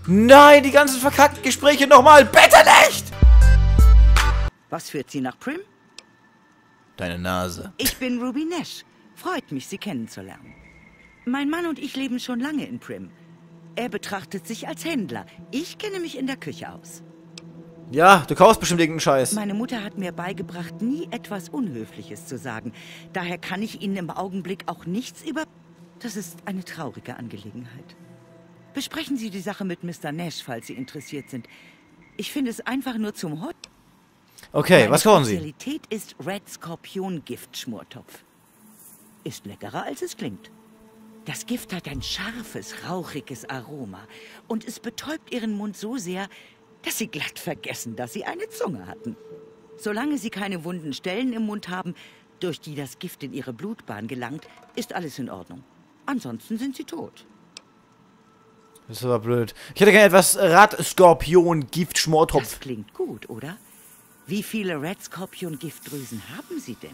Nein, die ganzen verkackten Gespräche nochmal. Bitte nicht! Was führt Sie nach Prim? Deine Nase. Ich bin Ruby Nash. Freut mich, Sie kennenzulernen. Mein Mann und ich leben schon lange in Prim. Er betrachtet sich als Händler. Ich kenne mich in der Küche aus. Ja, du kaufst bestimmt irgendeinen Scheiß. Meine Mutter hat mir beigebracht, nie etwas Unhöfliches zu sagen. Daher kann ich Ihnen im Augenblick auch nichts über... Das ist eine traurige Angelegenheit. Besprechen Sie die Sache mit Mr. Nash, falls Sie interessiert sind. Ich finde es einfach nur zum Hot. Okay, was kochen Sie? Meine Spezialität ist Red Scorpion Giftschmortopf. Ist leckerer, als es klingt. Das Gift hat ein scharfes, rauchiges Aroma und es betäubt Ihren Mund so sehr, dass Sie glatt vergessen, dass Sie eine Zunge hatten. Solange Sie keine wunden Stellen im Mund haben, durch die das Gift in Ihre Blutbahn gelangt, ist alles in Ordnung. Ansonsten sind Sie tot. Das ist aber blöd. Ich hätte gerne etwas Rad-Skorpion-Gift-Schmortopf. Das klingt gut, oder? Wie viele Red Scorpion Giftdrüsen haben Sie denn?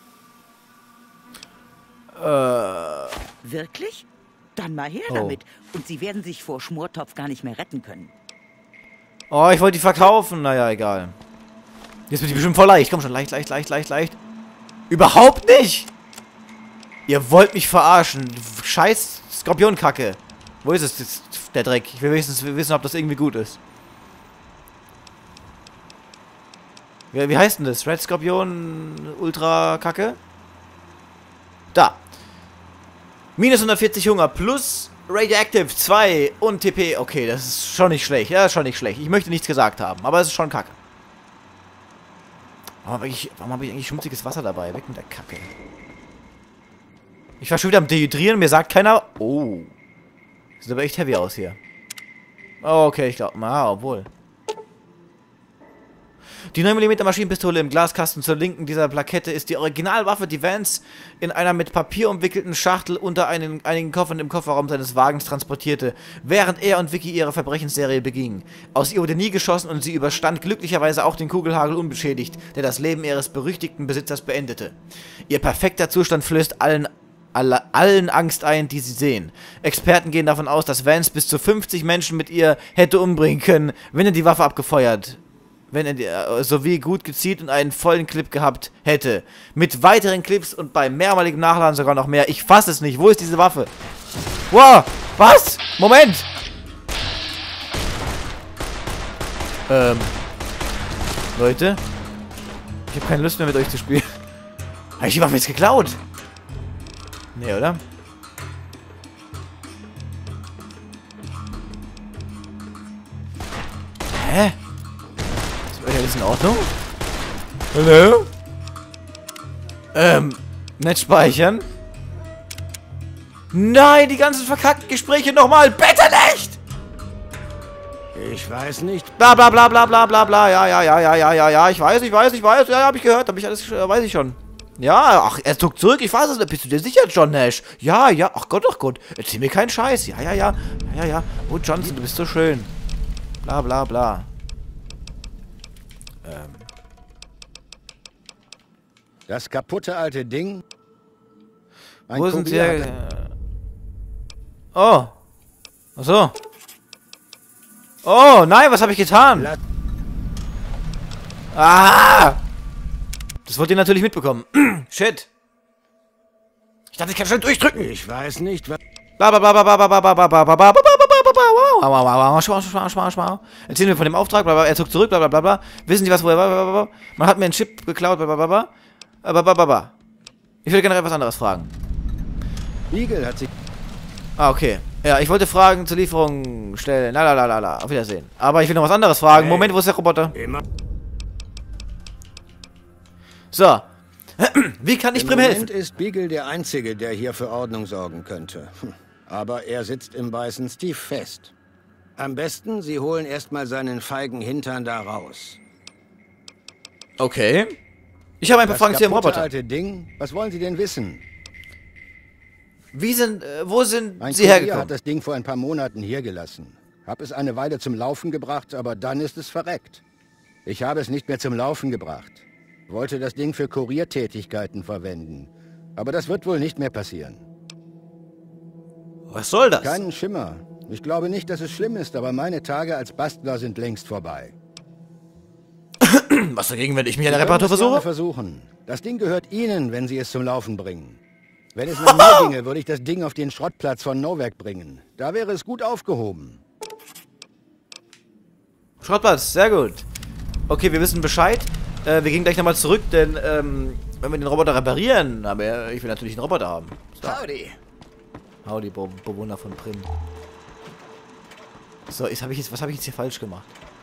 Wirklich? Dann mal her damit. Und Sie werden sich vor Schmortopf gar nicht mehr retten können. Oh, ich wollte die verkaufen. Naja, egal. Jetzt bin ich bestimmt voll leicht. Komm schon, leicht. Überhaupt nicht! Ihr wollt mich verarschen. Scheiß Skorpionkacke. Wo ist es, der Dreck? Ich will wenigstens wissen, ob das irgendwie gut ist. Wie heißt denn das? Red Scorpion Ultra Kacke? Da. Minus 140 Hunger plus Radioactive 2 und TP. Okay, das ist schon nicht schlecht. Ja, schon nicht schlecht. Ich möchte nichts gesagt haben, aber es ist schon Kacke. Warum habe ich eigentlich schmutziges Wasser dabei? Weg mit der Kacke. Ich war schon wieder am Dehydrieren, mir sagt keiner... Oh. Sieht aber echt heavy aus hier. Oh, okay, ich glaube... obwohl... Die 9mm Maschinenpistole im Glaskasten zur linken dieser Plakette ist die Originalwaffe, die Vance in einer mit Papier umwickelten Schachtel unter einigen Koffern im Kofferraum seines Wagens transportierte, während er und Vicky ihre Verbrechensserie begingen. Aus ihr wurde nie geschossen und sie überstand glücklicherweise auch den Kugelhagel unbeschädigt, der das Leben ihres berüchtigten Besitzers beendete. Ihr perfekter Zustand flößt allen Angst ein, die sie sehen. Experten gehen davon aus, dass Vance bis zu 50 Menschen mit ihr hätte umbringen können, wenn er die Waffe abgefeuert sowie gut gezielt und einen vollen Clip gehabt hätte. Mit weiteren Clips und bei mehrmaligem Nachladen sogar noch mehr. Ich fasse es nicht. Wo ist diese Waffe? Wow! Was? Moment! Leute? Ich habe keine Lust mehr mit euch zu spielen. Habe ich die Waffe jetzt geklaut? Nee, oder? Hä? Ist in Ordnung? Hallo? Nicht speichern. Nein, die ganzen verkackten Gespräche nochmal. Bitte nicht! Ich weiß nicht. Bla bla bla bla bla bla bla. Ja. Ich weiß. Ja, hab ich gehört. Hab ich alles, weiß ich schon. Ja, ach, er zuckt zurück. Ich weiß es nicht. Bist du dir sicher, John Nash? Ja. Ach Gott. Erzähl mir keinen Scheiß. Ja. Oh, Johnson, du bist so schön. Bla bla bla. Das kaputte alte Ding. Wo sind sie? Oh. Achso. Oh, nein, was habe ich getan? Ah! Das wollt ihr natürlich mitbekommen. Shit. Ich dachte, ich kann schnell durchdrücken. Ich weiß nicht, was... Erzählen wir von dem Auftrag, er zog zurück, blablabla. Wissen Sie was, wo er... Man hat mir einen Chip geklaut, blablabla. Ich würde gerne etwas anderes fragen. Beagle hat sich... Ah, okay. Ja, ich wollte Fragen zur Lieferung stellen. Lalalala. Auf Wiedersehen. Aber ich will noch was anderes fragen. Hey. Moment, wo ist der Roboter? Immer. So. Wie kann ich Prim helfen? Im Moment ist Beagle der Einzige, der hier für Ordnung sorgen könnte. Aber er sitzt im weißen Steve fest. Am besten, Sie holen erstmal seinen feigen Hintern da raus. Okay. Ich habe ein paar Fragen zu Ihrem Roboter. Alte Ding. Was wollen Sie denn wissen? Wo sind mein Sie Kurier hergekommen? Hat das Ding vor ein paar Monaten hier gelassen. Hab es eine Weile zum Laufen gebracht, aber dann ist es verreckt. Ich habe es nicht mehr zum Laufen gebracht. Wollte das Ding für Kuriertätigkeiten verwenden. Aber das wird wohl nicht mehr passieren. Was soll das? Keinen Schimmer. Ich glaube nicht, dass es schlimm ist, aber meine Tage als Bastler sind längst vorbei. Was dagegen, wenn ich mich an der Reparatur versuche? Versuchen. Das Ding gehört Ihnen, wenn Sie es zum Laufen bringen. Wenn es nach mir ginge, würde ich das Ding auf den Schrottplatz von Novak bringen. Da wäre es gut aufgehoben. Schrottplatz, sehr gut. Okay, wir wissen Bescheid. Wir gehen gleich nochmal zurück, denn wenn wir den Roboter reparieren, aber ich will natürlich einen Roboter haben. So. Howdy. Howdy, Bewohner von Prim. So, was habe ich jetzt hier falsch gemacht?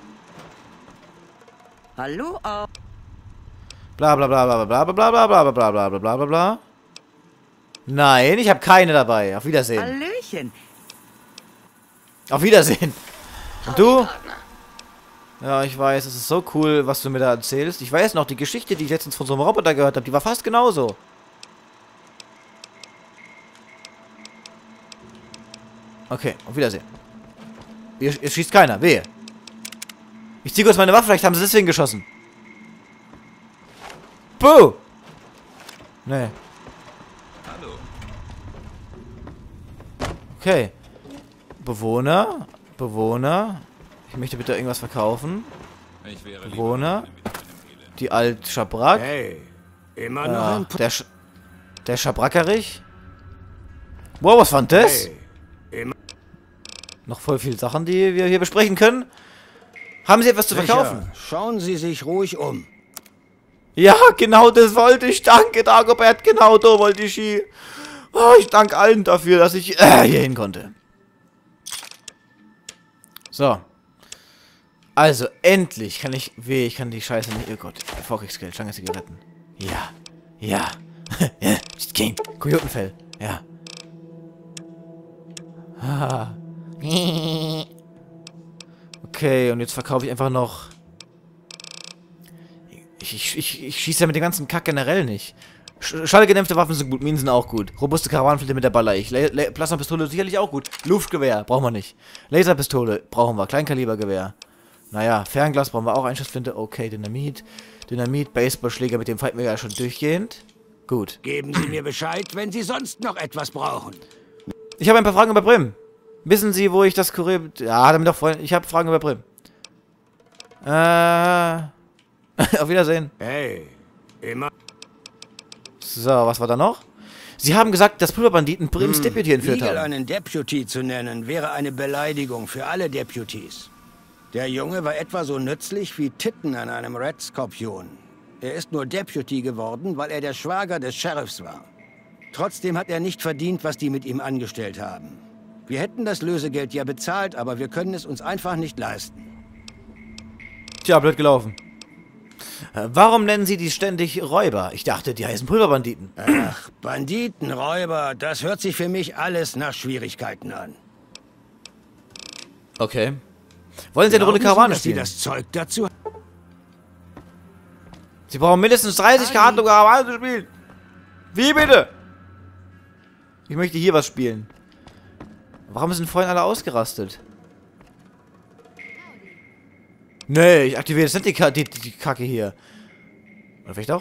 Hallo, Bla bla bla bla bla bla bla bla bla bla bla bla bla bla bla. Nein, ich habe keine dabei. Auf Wiedersehen. Hallöchen. Auf Wiedersehen. Und du? Ja, ich weiß, es ist so cool, was du mir da erzählst. Ich weiß noch, die Geschichte, die ich letztens von so einem Roboter gehört habe, die war fast genauso. Okay, auf Wiedersehen. Hier schießt keiner, wehe. Ich ziehe kurz meine Waffe, vielleicht haben sie deswegen geschossen. Buh! Nee. Hallo. Okay. Bewohner. Ich möchte bitte irgendwas verkaufen. Ich wäre Bewohner. Die Alt-Schabrak. Hey, immer noch ein... Der Schabrackerich. Wow, was war denn das? Hey, immer... Noch voll viele Sachen, die wir hier besprechen können. Haben Sie etwas zu verkaufen? Sicher. Schauen Sie sich ruhig um. Ja, genau das wollte ich. Danke, Dagobert. Genau da wollte ich hier. Oh, ich danke allen dafür, dass ich hier hin konnte. So. Also, endlich kann ich die Scheiße nicht... Oh Gott, Vorkriegsgeld, Stange Zigaretten. Ja. Ja. Ja. King. Kojotenfell. Ja. Ah. Okay, und jetzt verkaufe ich einfach noch... Ich schieße ja mit dem ganzen Kack generell nicht. Schallgedämpfte Waffen sind gut, Minen sind auch gut. Robuste Karawanenflinte mit der baller ich. Plasmapistole sicherlich auch gut. Luftgewehr brauchen wir nicht. Laserpistole brauchen wir. Kleinkalibergewehr. Naja, Fernglas brauchen wir auch. Einschussflinte. Okay, Dynamit. Baseballschläger, mit dem fighten wir ja schon durchgehend. Gut. Geben Sie mir Bescheid, wenn Sie sonst noch etwas brauchen. Ich habe ein paar Fragen über Prim. Wissen Sie, wo ich das Kurier... Ja, damit doch Freunde. Ich habe Fragen über Prim. Auf Wiedersehen. Hey, immer... So, was war da noch? Sie haben gesagt, dass Pulverbanditen Prims Deputy entführt Eagle haben. einen Deputy zu nennen, wäre eine Beleidigung für alle Deputies. Der Junge war etwa so nützlich wie Titten an einem Red Skorpion. Er ist nur Deputy geworden, weil er der Schwager des Sheriffs war. Trotzdem hat er nicht verdient, was die mit ihm angestellt haben. Wir hätten das Lösegeld ja bezahlt, aber wir können es uns einfach nicht leisten. Tja, blöd gelaufen. Warum nennen Sie die ständig Räuber? Ich dachte, die heißen Pulverbanditen. Ach, Banditen, Räuber, das hört sich für mich alles nach Schwierigkeiten an. Okay. Wollen Sie eine Runde Karawane dass Sie spielen? das Zeug dazu... Sie brauchen mindestens 30 Karten, um Karawane zu spielen. Wie bitte? Ich möchte hier was spielen. Warum sind vorhin alle ausgerastet? Nee, ich aktiviere jetzt nicht die Kacke hier. Oder vielleicht auch?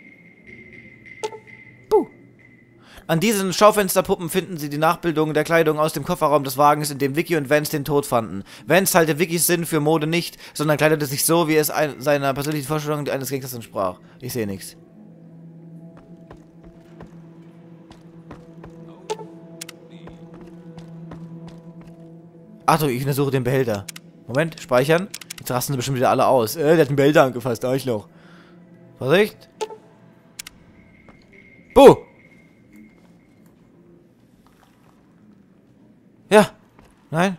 Puh. An diesen Schaufensterpuppen finden Sie die Nachbildungen der Kleidung aus dem Kofferraum des Wagens, in dem Vicky und Vance den Tod fanden. Vance teilte Vickys Sinn für Mode nicht, sondern kleidete sich so, wie es seiner persönlichen Vorstellung eines Gangsters entsprach. Ich sehe nichts. Achtung, ich untersuche den Behälter. Moment, speichern. Jetzt rasten sie bestimmt wieder alle aus. Der hat den Behälter angefasst, Arschloch. Vorsicht. Buh! Ja. Nein.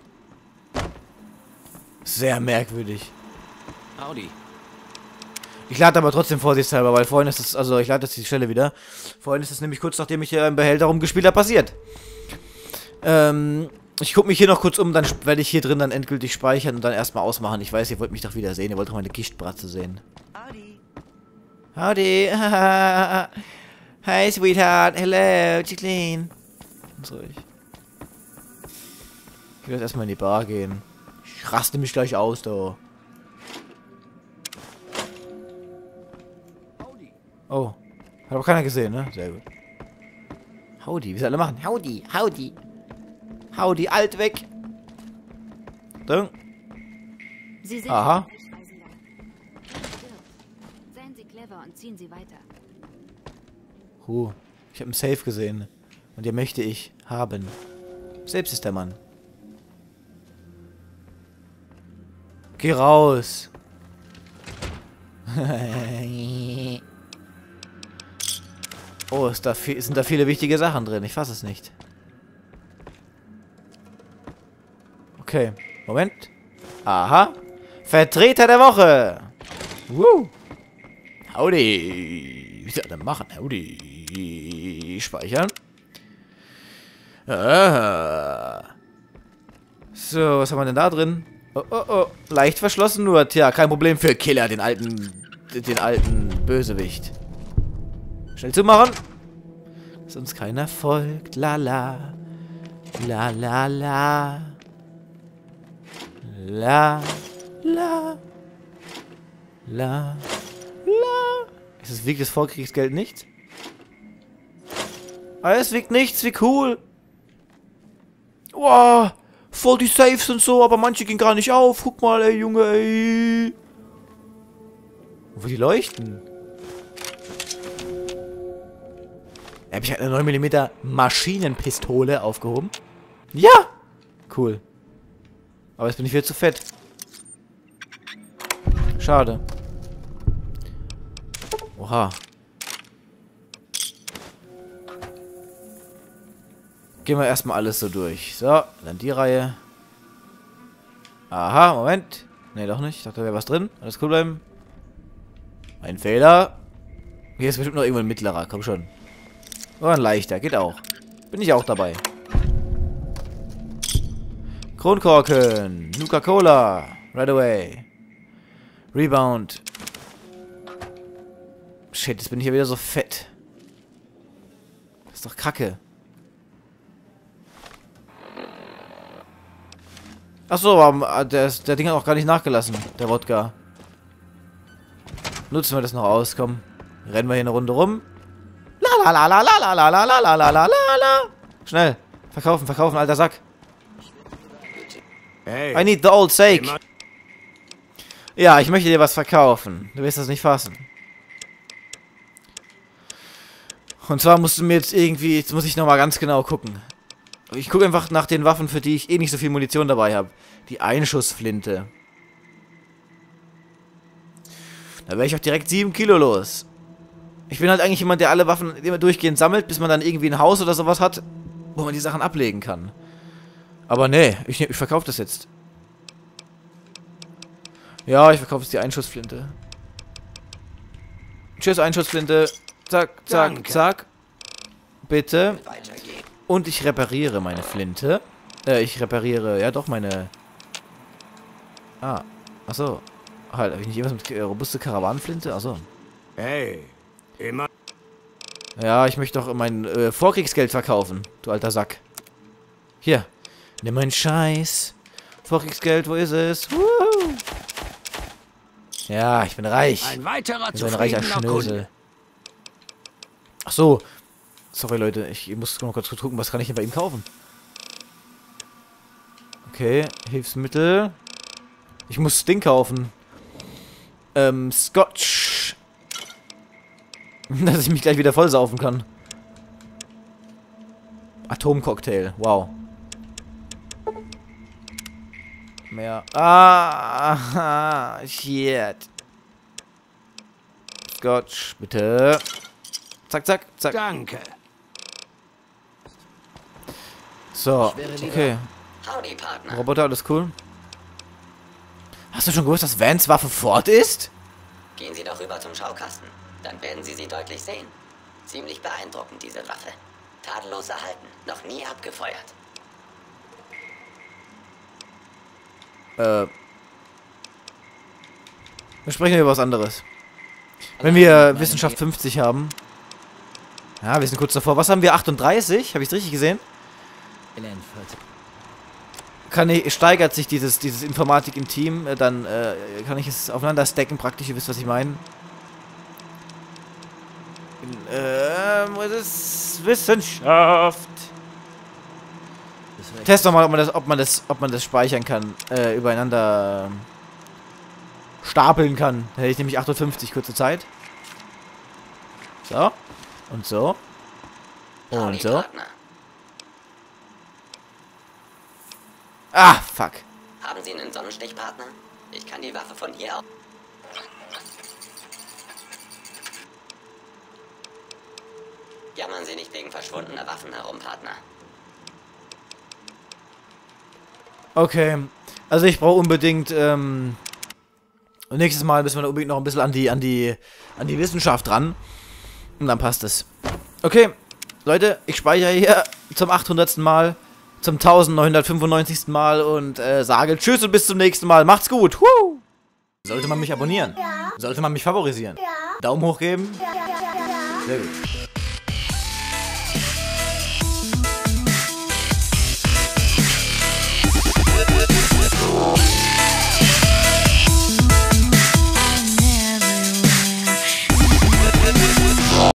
Sehr merkwürdig. Howdy. Ich lade aber trotzdem vorsichtshalber, weil vorhin ist es, also ich lade jetzt die Stelle wieder. Vorhin ist es nämlich kurz nachdem ich hier im Behälter rumgespielt habe, passiert. Ich gucke mich hier noch kurz um, dann werde ich hier drin dann endgültig speichern und dann erstmal ausmachen. Ich weiß, ihr wollt mich doch wieder sehen, ihr wollt doch meine Gichtbratze sehen. Howdy. Howdy. Hi, Sweetheart. Hello, Jacqueline. Ganz ruhig. Ich will jetzt erstmal in die Bar gehen. Ich raste mich gleich aus, da. Oh. Hat aber keiner gesehen, ne? Sehr gut. Howdy, wie sie alle machen. Howdy, howdy. Hau die alt weg. Ding. Sie sind Aha. ein Durchreisender. Seien Sie clever und ziehen Sie weiter. Ich habe einen Safe gesehen. Und den möchte ich haben. Selbst ist der Mann. Geh raus. Oh, sind da viele wichtige Sachen drin. Ich fasse es nicht. Okay. Moment. Aha. Vertreter der Woche. Woo. Howdy. Wie soll er denn machen? Howdy. Speichern. Ah. So, was haben wir denn da drin? Oh, oh, oh. Leicht verschlossen nur. Tja, kein Problem für Killer, den alten Bösewicht. Schnell zumachen. Dass uns keiner folgt. La la. La la la. La la. La la. Es wiegt das Vorkriegsgeld nicht? Ah, es wiegt nichts, wie cool. Wow, voll die Safes und so, aber manche gehen gar nicht auf. Guck mal, ey, Junge, ey. Wo die leuchten. Habe ich eine 9mm Maschinenpistole aufgehoben? Ja! Cool. Aber jetzt bin ich wieder zu fett. Schade. Oha. Gehen wir erstmal alles so durch. So, dann die Reihe. Aha, Moment. Ne, doch nicht. Ich dachte, da wäre was drin. Alles cool bleiben. Ein Fehler. Hier ist bestimmt noch irgendwo ein mittlerer. Komm schon. Oh, ein leichter. Geht auch. Bin ich auch dabei. Kronkorken. Nuka-Cola. Right away. Rebound. Shit, jetzt bin ich ja wieder so fett. Das ist doch Kacke. Achso, aber der Ding hat auch gar nicht nachgelassen, der Wodka. Nutzen wir das noch aus, komm. Rennen wir hier eine Runde rum. La la la la la la la la la la la la. Schnell. Verkaufen, alter Sack. Hey. I need the old sake. Ja, ich möchte dir was verkaufen. Du wirst das nicht fassen. Und zwar musst du mir jetzt irgendwie... Jetzt muss ich nochmal ganz genau gucken. Ich gucke einfach nach den Waffen, für die ich eh nicht so viel Munition dabei habe. Die Einschussflinte. Da wäre ich auch direkt 7 Kilo los. Ich bin halt eigentlich jemand, der alle Waffen immer durchgehend sammelt, bis man dann irgendwie ein Haus oder sowas hat, wo man die Sachen ablegen kann. Aber nee, ich verkaufe das jetzt. Ja, ich verkaufe jetzt die Einschussflinte. Tschüss, Einschussflinte. Zack, zack, Danke. zack. Bitte. Und ich repariere meine Flinte. Ich repariere, ja doch, meine... Ah, achso. Halt, habe ich nicht irgendwas mit robuste Karawanenflinte? Achso. Hey. Immer. Ja, ich möchte doch mein Vorkriegsgeld verkaufen, du alter Sack. Hier, nimm meinen Scheiß. Vorkriegsgeld, wo ist es? Woohoo. Ja, ich bin reich. Ein weiterer Ich bin so ein reicher zufriedener Kunde. Schnösel. Ach so. Sorry, Leute. Ich muss noch kurz gucken, was kann ich denn bei ihm kaufen? Okay, Hilfsmittel. Ich muss Ding kaufen. Scotch. Dass ich mich gleich wieder vollsaufen kann. Atomcocktail. Wow. Mehr. Ah, shit. Scotch, bitte. Zack, zack, zack. Danke. So, okay. Howdy, Partner. Roboter, alles cool. Hast du schon gewusst, dass Vans Waffe fort ist? Gehen Sie doch rüber zum Schaukasten. Dann werden Sie sie deutlich sehen. Ziemlich beeindruckend, diese Waffe. Tadellos erhalten. Noch nie abgefeuert. Wir sprechen über was anderes. Wenn wir Wissenschaft 50 haben. Ja, wir sind kurz davor. Was haben wir? 38? Habe ich es richtig gesehen? Steigert sich dieses Informatik im Team, dann kann ich es aufeinander stacken, praktisch, ihr wisst, was ich meine. Wo ist es? Wissenschaft. Test doch mal, ob man das speichern kann, übereinander stapeln kann. Da hätte ich nämlich 58 kurze Zeit. So. Und so. Und so. Ah, fuck. Haben Sie einen Sonnenstichpartner? Ich kann die Waffe von hier aus... Jammern Sie nicht wegen verschwundener Waffen herum, Partner. Okay. Also ich brauche unbedingt, nächstes Mal müssen wir unbedingt noch ein bisschen an die Wissenschaft ran. Und dann passt es. Okay, Leute, ich speichere hier zum 800. Mal, zum 1995. Mal und sage Tschüss und bis zum nächsten Mal. Macht's gut. Woo! Sollte man mich abonnieren? Ja. Sollte man mich favorisieren? Ja. Daumen hoch geben? Ja. Sehr gut.